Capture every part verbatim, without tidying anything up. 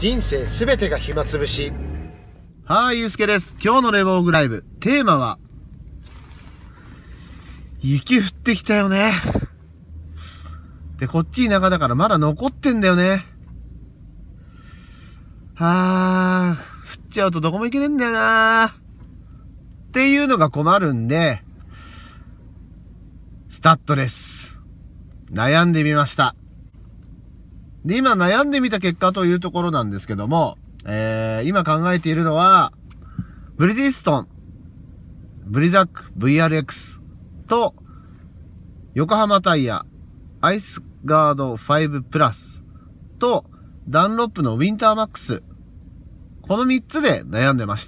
人生すべてが暇つぶし。 はい、ゆうすけです。今日のレボーグライブ。テーマは、雪降ってきたよね。で、こっち田舎だからまだ残ってんだよね。はー、降っちゃうとどこも行けねえんだよなー。っていうのが困るんで、スタッドレス。悩んでみました。で、今悩んでみた結果というところなんですけども、えー、今考えているのは、ブリヂストン、ブリザック ブイアールエックス と、横浜タイヤ、アイスガードファイブプラスと、ダンロップのウィンターマックス。このみっつで悩んでました。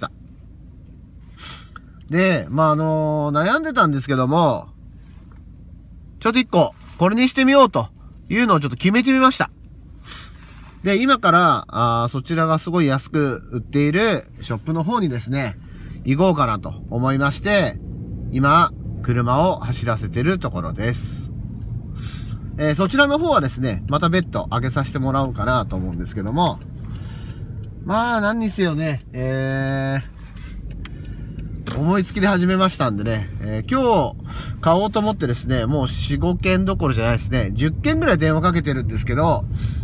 で、まあ、あのー、悩んでたんですけども、ちょっと一個、これにしてみようというのをちょっと決めてみました。で、今から、あそちらがすごい安く売っているショップの方にですね、行こうかなと思いまして、今、車を走らせてるところです。えー、そちらの方はですね、また別途上げさせてもらおうかなと思うんですけども、まあ、何にせよね、えー、思いつきで始めましたんでね、えー、今日買おうと思ってですね、もうよん、ごけんどころじゃないですね、じゅっけんぐらい電話かけてるんですけど、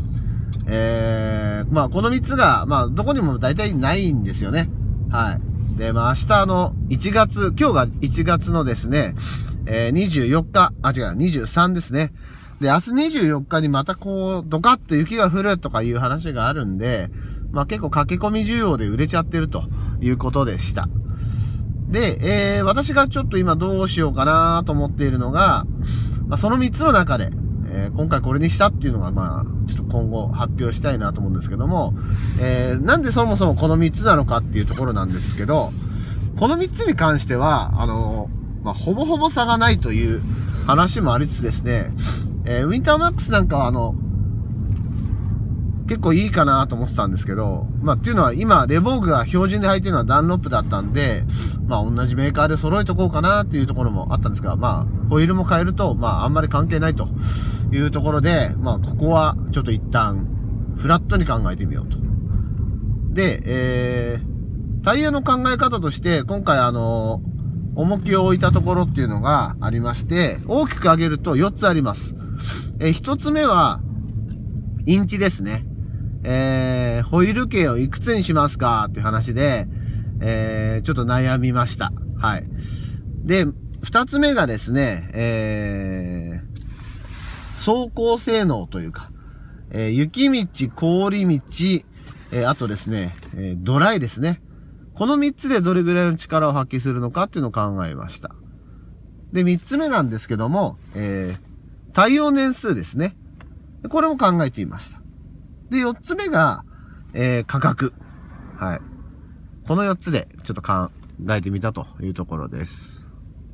えー、まあ、このみっつが、まあ、どこにも大体ないんですよね。はい。で、まあ、明日のいちがつ、今日がいちがつのですね、えー、にじゅうよっか、あ、違う、にじゅうさんですね。で、明日にじゅうよっかにまたこう、ドカッと雪が降るとかいう話があるんで、まあ、結構駆け込み需要で売れちゃってるということでした。で、えー、私がちょっと今どうしようかなと思っているのが、まあ、そのみっつの中で、えー、今回これにしたっていうのが、まあ、ちょっと今後発表したいなと思うんですけども、えー、なんでそもそもこのみっつなのかっていうところなんですけど、このみっつに関しては、あのー、まあ、ほぼほぼ差がないという話もありつつですね、えー、ウィンターマックスなんかはあの、結構いいかなと思ってたんですけど、まあ、っていうのは今、レボーグが標準で履いてるのはダンロップだったんで、まあ、同じメーカーで揃えとこうかなっていうところもあったんですが、まあ、ホイールも変えると、まあ、あんまり関係ないというところで、まあ、ここはちょっと一旦、フラットに考えてみようと。で、えー、タイヤの考え方として、今回あの、重きを置いたところっていうのがありまして、大きく上げるとよっつあります。えー、ひとつめは、インチですね。えー、ホイール径をいくつにしますかっていう話で、えー、ちょっと悩みました。はい。で、二つ目がですね、えー、走行性能というか、えー、雪道、氷道、えー、あとですね、えー、ドライですね。この三つでどれぐらいの力を発揮するのかっていうのを考えました。で、三つ目なんですけども、えー、耐用年数ですね。これも考えていました。で、四つ目が、えー、価格。はい。この四つでちょっと考えてみたというところです。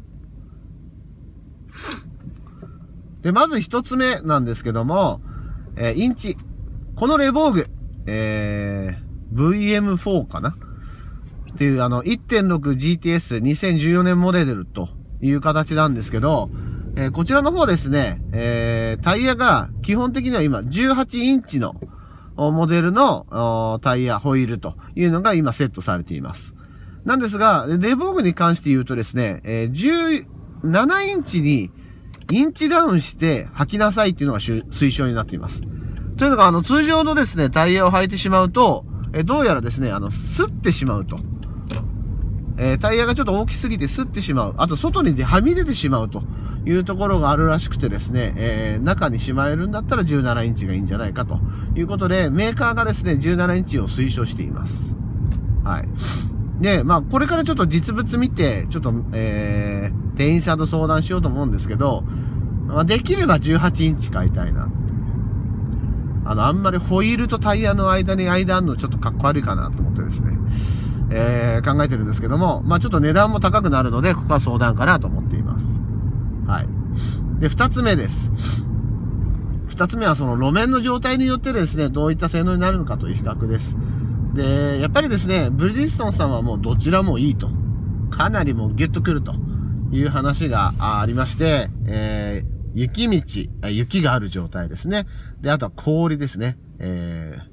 で、まず一つ目なんですけども、えー、インチ。このレボーグ、えー、ブイエムフォー かなっていう、あの、いってんろくジーティーエスにせんじゅうよねんモデルという形なんですけど、えー、こちらの方ですね、えー、タイヤが基本的には今じゅうはちインチのモデルのタイヤ、ホイールというのが今セットされています。なんですが、レボーグに関して言うとですね、えー、じゅうななインチにインチダウンして履きなさいっていうのが推奨になっています。というのが、あの、通常のですね、タイヤを履いてしまうと、えー、どうやらですね、あの、擦ってしまうと。えー、タイヤがちょっと大きすぎて擦ってしまう。あと、外にはみ出てしまうというところがあるらしくてですね、えー、中にしまえるんだったらじゅうななインチがいいんじゃないかということで、メーカーがですね、じゅうななインチを推奨しています。はい。で、まあ、これからちょっと実物見て、ちょっと、えー、店員さんと相談しようと思うんですけど、まあ、できればじゅうはちインチ買いたいなって。あの、あんまりホイールとタイヤの間に間あるのちょっとかっこ悪いかなと思ってですね。えー、考えてるんですけども、まあちょっと値段も高くなるので、ここは相談かなと思っています。はい。で、二つ目です。二つ目はその路面の状態によってですね、どういった性能になるのかという比較です。で、やっぱりですね、ブリヂストンさんはもうどちらもいいと。かなりもうゲットくるという話がありまして、えー、雪道、雪がある状態ですね。で、あとは氷ですね。えー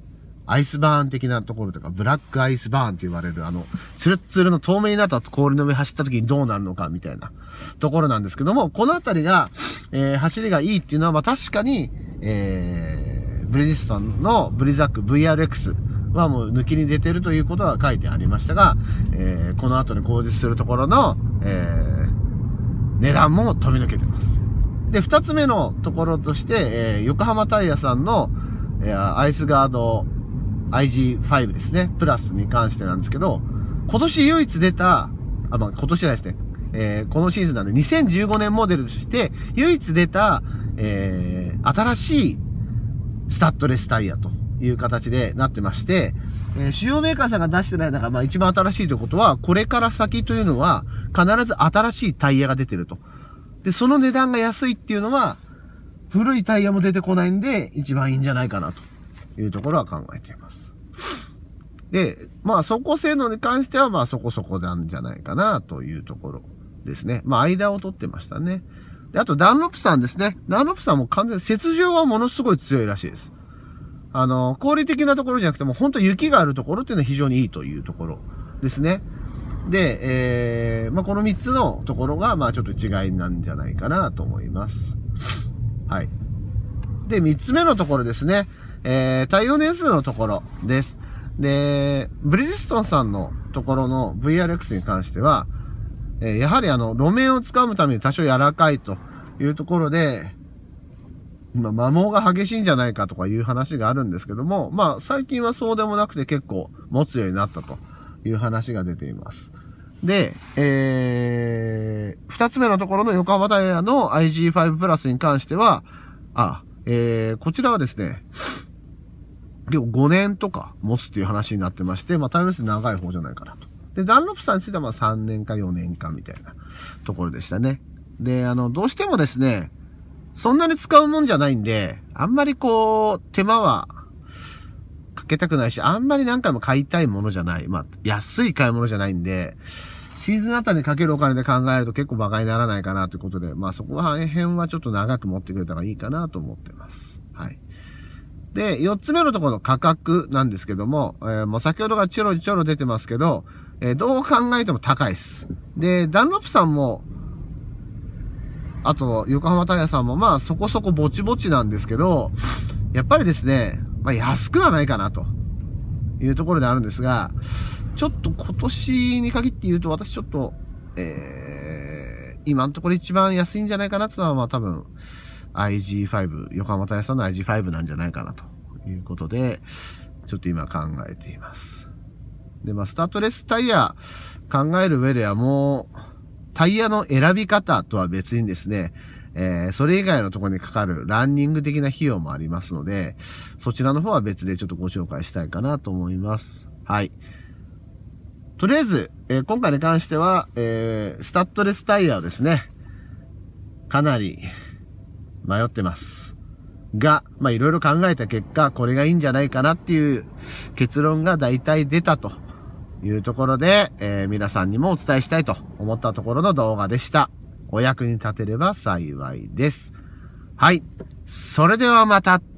アイスバーン的なところとか、ブラックアイスバーンと言われる、あの、ツルッツルの透明になった氷の上走った時にどうなるのかみたいなところなんですけども、このあたりが、えー、走りがいいっていうのは、まあ確かに、えー、ブリヂストンのブリザック ブイアールエックス はもう抜きに出てるということは書いてありましたが、えー、この後に工事するところの、えー、値段も飛び抜けてます。で、二つ目のところとして、えー、横浜タイヤさんの、えー、アイスガードアイジーファイブ ですね。プラスに関してなんですけど、今年唯一出た、あ、まあ、今年じゃないですね。えー、このシーズンなんでにせんじゅうごねんモデルとして唯一出た、えー、新しいスタッドレスタイヤという形でなってまして、えー、主要メーカーさんが出してない中、まあ一番新しいということは、これから先というのは必ず新しいタイヤが出てると。で、その値段が安いっていうのは、古いタイヤも出てこないんで、一番いいんじゃないかなというところは考えています。で、まあ、走行性能に関しては、まあ、そこそこなんじゃないかなというところですね。まあ、間を取ってましたね。で、あと、ダンロップさんですね。ダンロップさんも完全に雪上はものすごい強いらしいです。あの、効率的なところじゃなくても、本当雪があるところっていうのは非常にいいというところですね。で、えー、まあ、このみっつのところが、まあ、ちょっと違いなんじゃないかなと思います。はい。で、みっつめのところですね。えー、耐用年数のところです。で、ブリヂストンさんのところの ブイアールエックス に関しては、えー、やはりあの、路面を掴むために多少柔らかいというところで、今、摩耗が激しいんじゃないかとかいう話があるんですけども、まあ、最近はそうでもなくて結構持つようになったという話が出ています。で、えー、二つ目のところの横浜タイヤの アイジーファイブ プラスに関しては、あ、えー、こちらはですね、結構ごねんとか持つっていう話になってまして、まあ、タイムレス長い方じゃないかなと。で、ダンロップさんについてはまあさんねんかよねんかみたいなところでしたね。で、あの、どうしてもですね、そんなに使うもんじゃないんで、あんまりこう、手間はかけたくないし、あんまり何回も買いたいものじゃない。まあ、安い買い物じゃないんで、シーズンあたりにかけるお金で考えると結構馬鹿にならないかなということで、まあそこら辺はちょっと長く持ってくれた方がいいかなと思ってます。はい。で、四つ目のところの価格なんですけども、えー、もう先ほどがちょろちょろ出てますけど、えー、どう考えても高いです。で、ダンロップさんも、あと、横浜タイヤさんも、まあそこそこぼちぼちなんですけど、やっぱりですね、まあ安くはないかなというところであるんですが、ちょっと今年に限って言うと、私ちょっと、えー、今のところ一番安いんじゃないかなっていうのは、まあ多分、アイジーファイブ、横浜タイヤさんの アイジーファイブ なんじゃないかなということで、ちょっと今考えています。で、まあ、スタッドレスタイヤ考える上ではもう、タイヤの選び方とは別にですね、えー、それ以外のところにかかるランニング的な費用もありますので、そちらの方は別でちょっとご紹介したいかなと思います。はい。とりあえず、えー、今回に関しては、えー、スタッドレスタイヤをですね、かなり迷ってます。が、まあいろいろ考えた結果、これがいいんじゃないかなっていう結論が大体出たというところで、えー、皆さんにもお伝えしたいと思ったところの動画でした。お役に立てれば幸いです。はい。それではまた。